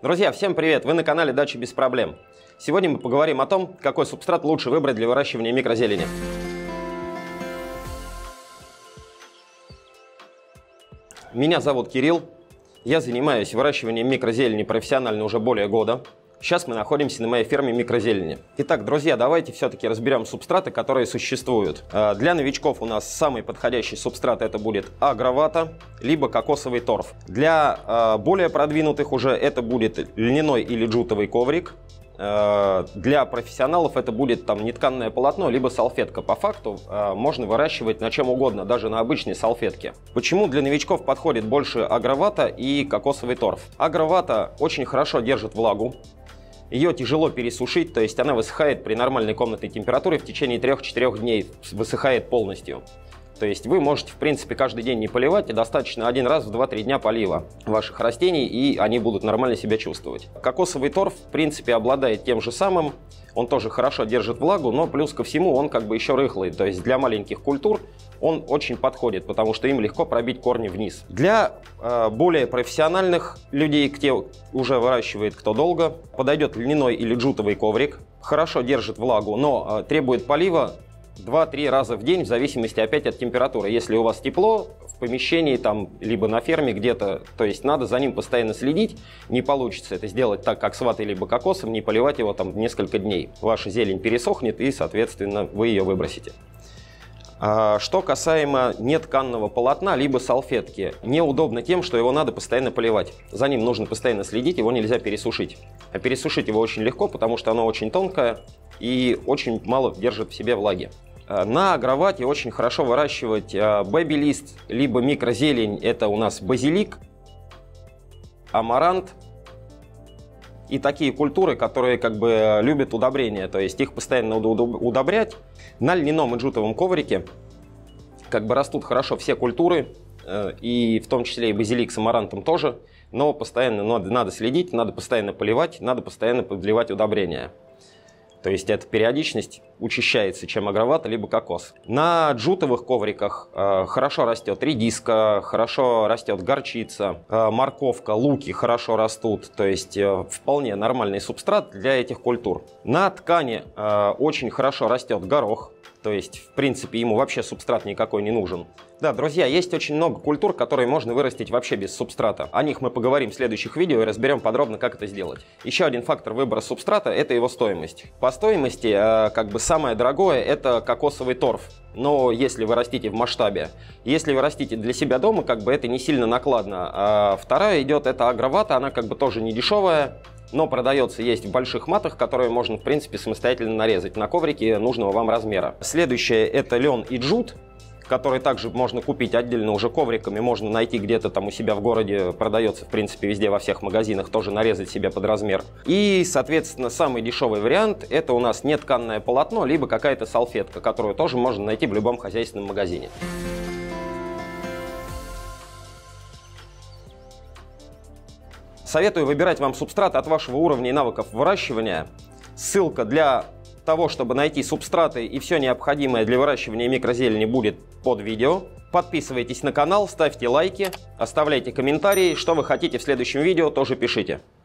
Друзья, всем привет! Вы на канале Дача без проблем. Сегодня мы поговорим о том, какой субстрат лучше выбрать для выращивания микрозелени. Меня зовут Кирилл. Я занимаюсь выращиванием микрозелени профессионально уже более года. Сейчас мы находимся на моей ферме микрозелени. Итак, друзья, давайте все-таки разберем субстраты, которые существуют. Для новичков у нас самый подходящий субстрат это будет агровата, либо кокосовый торф. Для более продвинутых уже это будет льняной или джутовый коврик. Для профессионалов это будет там нетканное полотно, либо салфетка. По факту можно выращивать на чем угодно, даже на обычной салфетке. Почему для новичков подходит больше агровата и кокосовый торф? Агровата очень хорошо держит влагу. Ее тяжело пересушить, то есть она высыхает при нормальной комнатной температуре в течение 3-4 дней, высыхает полностью. То есть вы можете, в принципе, каждый день не поливать, и достаточно один раз в 2-3 дня полива ваших растений, и они будут нормально себя чувствовать. Кокосовый торф, в принципе, обладает тем же самым, он тоже хорошо держит влагу, но плюс ко всему он как бы еще рыхлый, то есть для маленьких культур он очень подходит, потому что им легко пробить корни вниз. Для более профессиональных людей, кто уже выращивает кто долго, подойдет льняной или джутовый коврик, хорошо держит влагу, но требует полива 2-3 раза в день, в зависимости опять от температуры. Если у вас тепло в помещении, там, либо на ферме где-то, то есть надо за ним постоянно следить. Не получится это сделать так, как с ватой либо кокосом, не поливать его там несколько дней. Ваша зелень пересохнет и, соответственно, вы ее выбросите. Что касаемо нетканного полотна, либо салфетки, неудобно тем, что его надо постоянно поливать. За ним нужно постоянно следить, его нельзя пересушить. А пересушить его очень легко, потому что оно очень тонкое и очень мало держит в себе влаги. На агровате очень хорошо выращивать бэби-лист, либо микрозелень. Это у нас базилик, амарант и такие культуры, которые как бы любят удобрения. То есть их постоянно надо удобрять. На льняном и джутовом коврике как бы растут хорошо все культуры, и в том числе и базилик с амарантом тоже. Но постоянно надо следить, надо постоянно поливать, надо постоянно подливать удобрения. То есть эта периодичность учащается, чем агровата, либо кокос. На джутовых ковриках хорошо растет редиска, хорошо растет горчица, морковка, луки хорошо растут. То есть вполне нормальный субстрат для этих культур. На ткани очень хорошо растет горох. То есть, в принципе, ему вообще субстрат никакой не нужен. Да, друзья, есть очень много культур, которые можно вырастить вообще без субстрата. О них мы поговорим в следующих видео и разберем подробно, как это сделать. Еще один фактор выбора субстрата – это его стоимость. По стоимости, как бы самое дорогое – это кокосовый торф. Но если вы растите в масштабе, если вы растите для себя дома, как бы это не сильно накладно. А вторая идет – это агровата, она как бы тоже не дешевая. Но продается, есть в больших матах, которые можно, в принципе, самостоятельно нарезать на коврике нужного вам размера. Следующее – это лен и джут, который также можно купить отдельно уже ковриками. Можно найти где-то там у себя в городе, продается, в принципе, везде, во всех магазинах, тоже нарезать себе под размер. И, соответственно, самый дешевый вариант – это у нас нетканное полотно, либо какая-то салфетка, которую тоже можно найти в любом хозяйственном магазине. Советую выбирать вам субстрат от вашего уровня и навыков выращивания. Ссылка для того, чтобы найти субстраты и все необходимое для выращивания микрозелени будет под видео. Подписывайтесь на канал, ставьте лайки, оставляйте комментарии. Что вы хотите в следующем видео, тоже пишите.